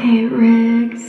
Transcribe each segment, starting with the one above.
Okay, Riggs.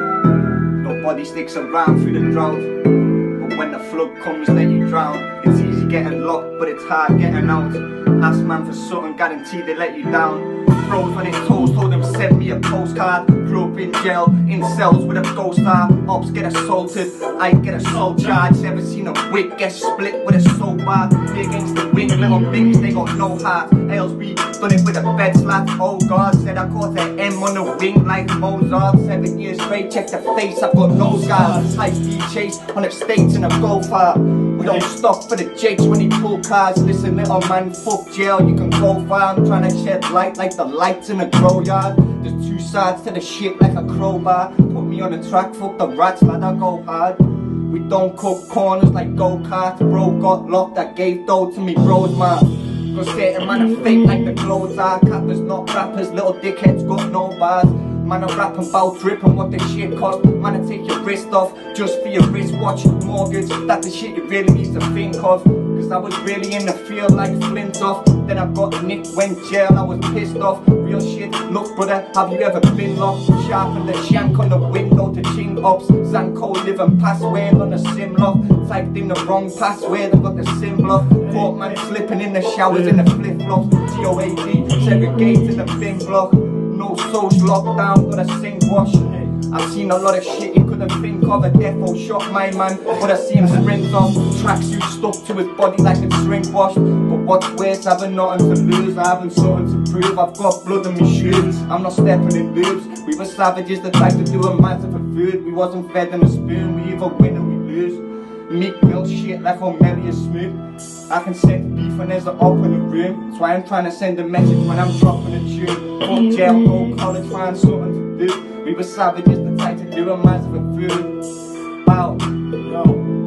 Nobody sticks around through the drought, but when the flood comes then you drown. It's easy getting locked, but it's hard getting out. Ask man for something, guaranteed they let you down. Froze on his toes, told him send me a postcard. Grew up in jail, in cells with a ghost star. Ops get assaulted, I get assault charge. Ever seen a wig get split with a soap bar? Me against the wing, little things, they got no heart. Aylesbury done it with a bed slap. Oh God, said I caught an M on the wing like Mozart. 7 years straight, check the face, I've got no scars. High speed chase on estates in a Go-Far. We don't stop for the jakes when he pull cars. Listen little man, fuck jail, you can go far. I'm trying to shed light like the lights in a grow yard. There's two sides to the shit like a crowbar. Put me on the track, fuck the rats, lad, I go hard. We don't cut corners like go-karts. Bro got locked, I gave dough to me bros, man. Cause certain man are fake like the clothes are. Cappers not rappers, little dickheads got no bars. Man are rapping about dripping what the shit cost. Man I take your wrist off just for your wristwatch. Mortgage, that's the shit you really need to think of. Cause I was really in the field like Flint off. Then I got nicked, went jail, I was pissed off. Real shit, look brother, have you ever been locked? Sharpen the shank on the window to ching ups. Zanko living password on the sim lock. Typed in the wrong password, I got the sim block. Caught man slipping in the showers in the flip flops. GOAD, segregated the bin block. No social lockdown, gotta sink wash. I've seen a lot of shit you couldn't think of. A defo shot my man, but I see him sprint off. Tracksuit stuck to his body like it's shrink washed. But what's worse, I haven't nothing to lose. I haven't something to prove. I've got blood in my shoes. I'm not stepping in boobs. We were savages that tried to do a massive for food. We wasn't fed in a spoon. We either win or we lose. Meek mill shit like O'Malley is smooth. I can set beef when there's an op in the room. So I am trying to send a message when I'm dropping a tune. Fuck jail, go college, find something to do. We were savages that tried to do a massive for food. Wow, yo,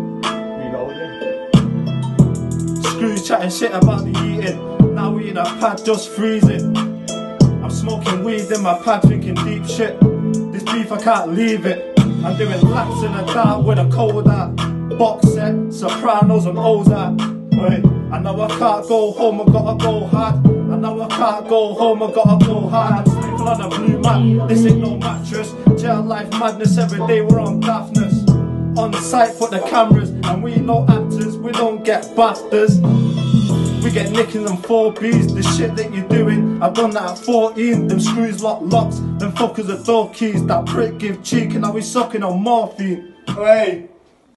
reloading. Screws chatting shit about the eating. Now we in a pad just freezing. I'm smoking weed in my pad drinking deep shit. This beef I can't leave it. I'm doing laps in the dark with a cold out. Box set, Sopranos and Ozark. I know I can't go home, I gotta go hard. I know I can't go home, I gotta go hard. I'm sleeping on a blue mat, this ain't no mattress. Jail life madness, every day we're on daftness. On the site for the cameras, and we no actors, we don't get BAFTAs. We get nicking them 4Bs, the shit that you're doing, I've done that at 14. Them screws lock locks, them fuckers are door keys. That prick give cheek and now he's sucking on morphine. Hey.